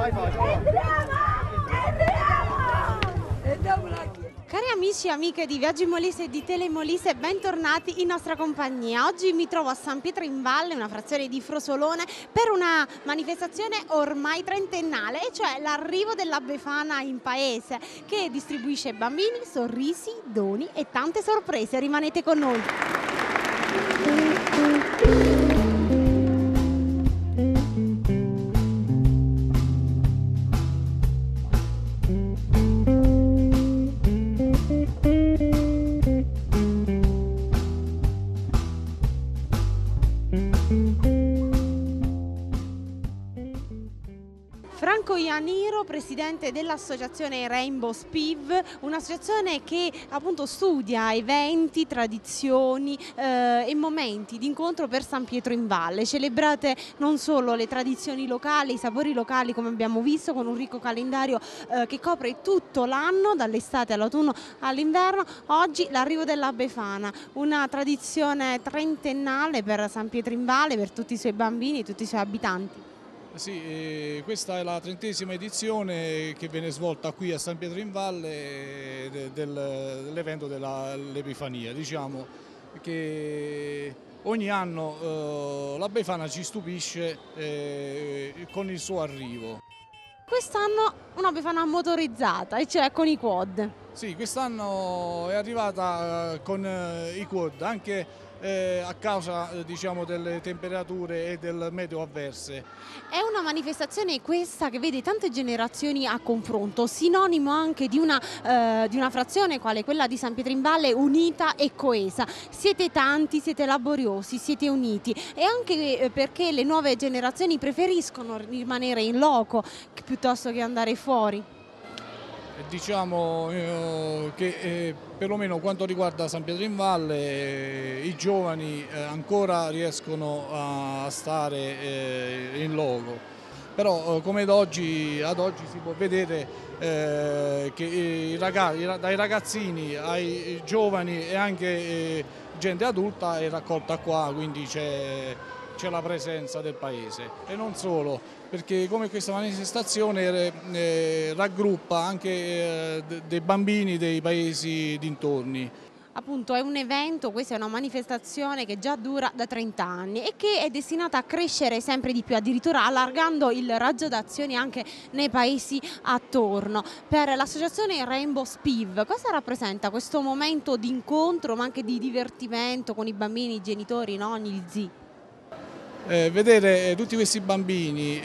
Cari amici e amiche di Viaggi Molise e di Telemolise, bentornati in nostra compagnia. Oggi mi trovo a San Pietro in Valle, una frazione di Frosolone, per una manifestazione ormai trentennale, e cioè l'arrivo della Befana in paese, che distribuisce bambini, sorrisi, doni e tante sorprese. Rimanete con noi. Franco Ianiro, presidente dell'associazione Rainbow Spiv, un'associazione che appunto studia eventi, tradizioni e momenti di incontro per San Pietro in Valle. Celebrate non solo le tradizioni locali, i sapori locali, come abbiamo visto, con un ricco calendario che copre tutto l'anno, dall'estate all'autunno all'inverno. Oggi l'arrivo della Befana, una tradizione trentennale per San Pietro in Valle, per tutti i suoi bambini e tutti i suoi abitanti. Sì, questa è la 30ª edizione che viene svolta qui a San Pietro in Valle dell'evento dell'Epifania. Diciamo che ogni anno la Befana ci stupisce con il suo arrivo. Quest'anno una Befana motorizzata, e cioè con i quad. Sì, quest'anno è arrivata con i quad, anche a causa diciamo, delle temperature e del meteo avverse. È una manifestazione questa che vede tante generazioni a confronto, sinonimo anche di una frazione quale quella di San Pietro in Valle unita e coesa. Siete tanti, siete laboriosi, siete uniti, e anche perché le nuove generazioni preferiscono rimanere in loco piuttosto che andare fuori. Diciamo che perlomeno quanto riguarda San Pietro in Valle i giovani ancora riescono a stare in loco, però come ad oggi si può vedere che dai ragazzini ai giovani e anche gente adulta è raccolta qua, quindi c'è la presenza del paese. E non solo, perché come questa manifestazione raggruppa anche dei bambini dei paesi dintorni. Appunto è un evento, questa è una manifestazione che già dura da 30 anni e che è destinata a crescere sempre di più, addirittura allargando il raggio d'azione anche nei paesi attorno. Per l'associazione Rainbow Spiv, cosa rappresenta questo momento di incontro ma anche di divertimento con i bambini, i genitori, i nonni, gli zii? Vedere tutti questi bambini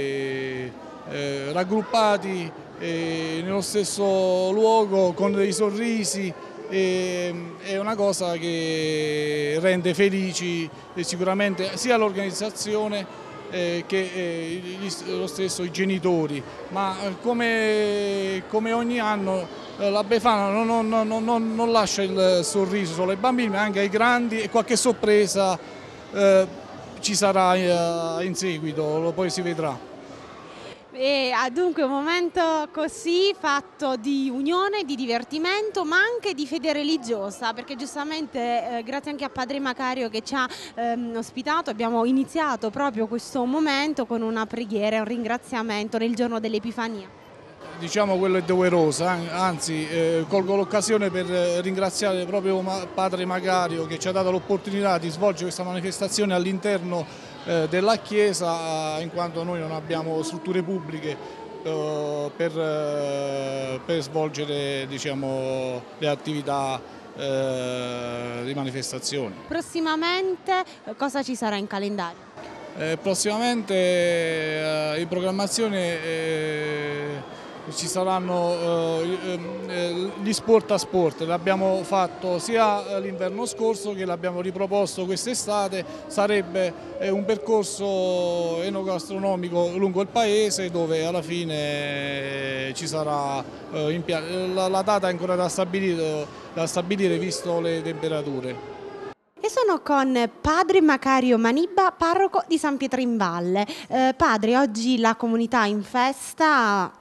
raggruppati nello stesso luogo con dei sorrisi è una cosa che rende felici sicuramente sia l'organizzazione che lo stesso i genitori, ma come ogni anno la Befana non lascia il sorriso solo ai bambini ma anche ai grandi, e qualche sorpresa ci sarà in seguito, poi si vedrà. E dunque un momento così fatto di unione, di divertimento, ma anche di fede religiosa, perché giustamente grazie anche a Padre Macario che ci ha ospitato abbiamo iniziato proprio questo momento con una preghiera e un ringraziamento nel giorno dell'Epifania. Diciamo quello è doveroso, anzi colgo l'occasione per ringraziare proprio Padre Macario che ci ha dato l'opportunità di svolgere questa manifestazione all'interno della Chiesa, in quanto noi non abbiamo strutture pubbliche per svolgere diciamo, le attività di manifestazione. Prossimamente cosa ci sarà in calendario? Prossimamente in programmazione ci saranno gli sport a sport, l'abbiamo fatto sia l'inverno scorso che l'abbiamo riproposto quest'estate. Sarebbe un percorso enogastronomico lungo il paese dove alla fine ci sarà la data è ancora da stabilire visto le temperature. E sono con Padre Macario Manibba, parroco di San Pietro in Valle. Padre, oggi la comunità in festa.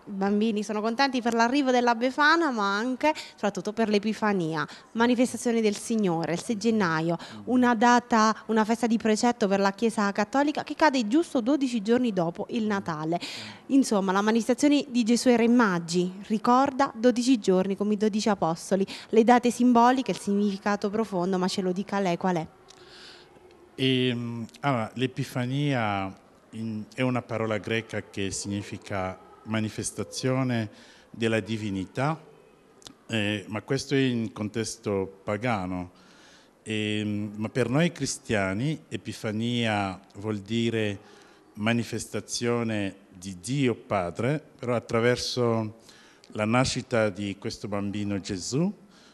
i bambini sono contenti per l'arrivo della Befana, ma anche, soprattutto per l'Epifania, manifestazioni del Signore, il 6 gennaio, una data, una festa di precetto per la Chiesa Cattolica che cade giusto 12 giorni dopo il Natale. Insomma, la manifestazione di Gesù ai Re Magi ricorda 12 giorni come i 12 apostoli, le date simboliche, il significato profondo, ma ce lo dica lei qual è? Allora, l'Epifania è una parola greca che significa manifestazione della divinità, ma questo è in contesto pagano. Ma per noi cristiani Epifania vuol dire manifestazione di Dio Padre, però attraverso la nascita di questo bambino Gesù,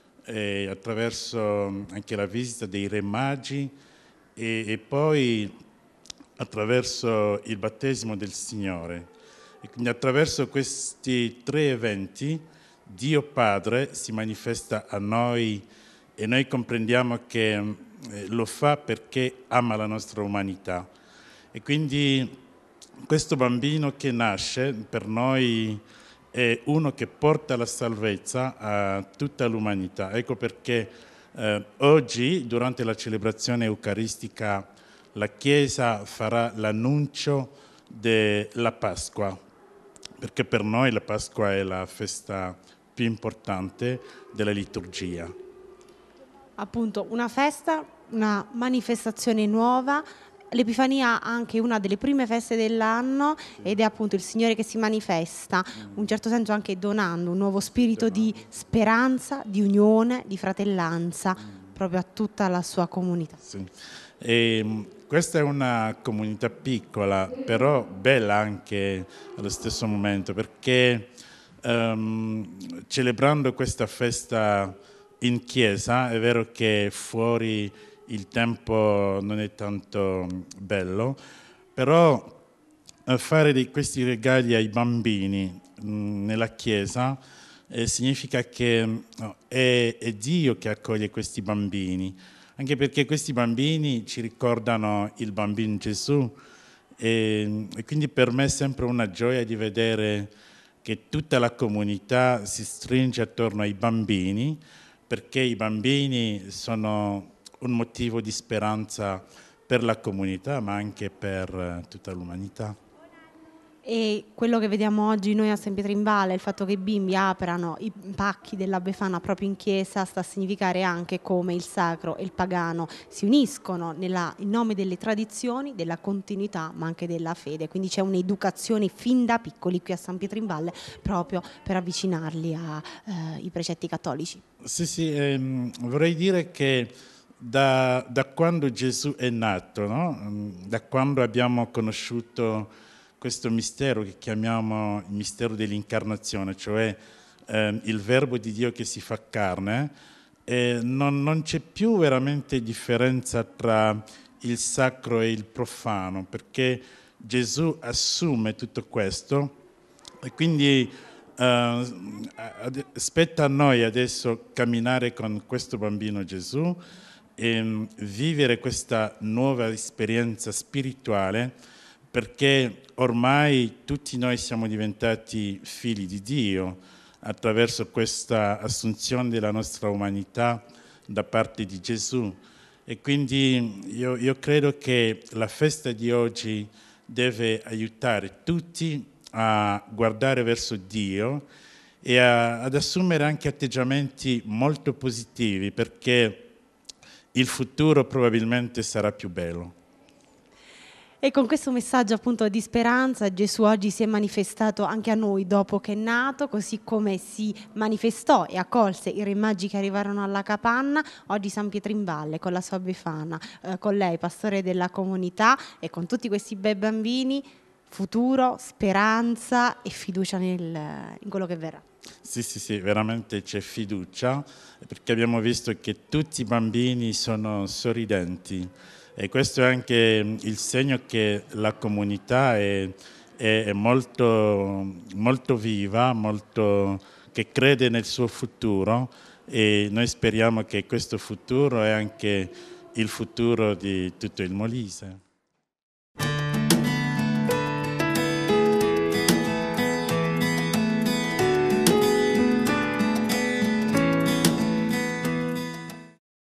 attraverso anche la visita dei Re Magi e poi attraverso il battesimo del Signore. E quindi attraverso questi tre eventi Dio Padre si manifesta a noi e noi comprendiamo che lo fa perché ama la nostra umanità. E quindi questo bambino che nasce per noi è uno che porta la salvezza a tutta l'umanità. Ecco perché oggi, durante la celebrazione eucaristica, la Chiesa farà l'annuncio della Pasqua, perché per noi la Pasqua è la festa più importante della liturgia. Appunto, una festa, una manifestazione nuova. L'Epifania è anche una delle prime feste dell'anno ed è appunto il Signore che si manifesta, in un certo senso anche donando un nuovo spirito di speranza, di unione, di fratellanza proprio a tutta la sua comunità. Sì. Questa è una comunità piccola, però bella anche allo stesso momento, perché celebrando questa festa in chiesa, è vero che fuori il tempo non è tanto bello, però fare di questi regali ai bambini nella chiesa significa che è Dio che accoglie questi bambini, anche perché questi bambini ci ricordano il bambino Gesù e quindi per me è sempre una gioia di vedere che tutta la comunità si stringe attorno ai bambini, perché i bambini sono un motivo di speranza per la comunità, ma anche per tutta l'umanità. E quello che vediamo oggi noi a San Pietro in Valle, il fatto che i bimbi aprano i pacchi della Befana proprio in chiesa, sta a significare anche come il sacro e il pagano si uniscono in nome delle tradizioni, della continuità, ma anche della fede. Quindi c'è un'educazione fin da piccoli qui a San Pietro in Valle proprio per avvicinarli ai precetti cattolici. Sì, vorrei dire che da quando Gesù è nato, no? Da quando abbiamo conosciuto questo mistero che chiamiamo il mistero dell'incarnazione, cioè il Verbo di Dio che si fa carne, non c'è più veramente differenza tra il sacro e il profano, perché Gesù assume tutto questo e quindi spetta a noi adesso camminare con questo bambino Gesù e vivere questa nuova esperienza spirituale, perché ormai tutti noi siamo diventati figli di Dio attraverso questa assunzione della nostra umanità da parte di Gesù. E quindi io credo che la festa di oggi deve aiutare tutti a guardare verso Dio e ad assumere anche atteggiamenti molto positivi, perché il futuro probabilmente sarà più bello. E con questo messaggio appunto di speranza Gesù oggi si è manifestato anche a noi dopo che è nato, così come si manifestò e accolse i Re Magi che arrivarono alla capanna. Oggi San Pietro in Valle con la sua Befana, con lei pastore della comunità e con tutti questi bei bambini, futuro, speranza e fiducia in quello che verrà. Sì, veramente c'è fiducia, perché abbiamo visto che tutti i bambini sono sorridenti. E questo è anche il segno che la comunità è molto, molto viva, che crede nel suo futuro e noi speriamo che questo futuro è anche il futuro di tutto il Molise.